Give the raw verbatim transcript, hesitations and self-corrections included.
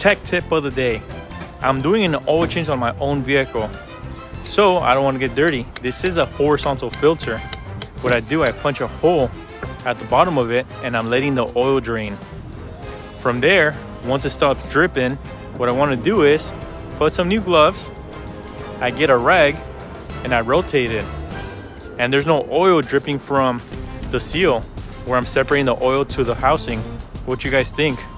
tech tip of the day. I'm doing an oil change on my own vehicle, so I don't want to get dirty. This is a horizontal filter. What I do, I punch a hole at the bottom of it and I'm letting the oil drain. From there, once it stops dripping, what I want to do is put some new gloves. I get a rag and I rotate it, and there's no oil dripping from the seal where I'm separating the oil to the housing. What you guys think?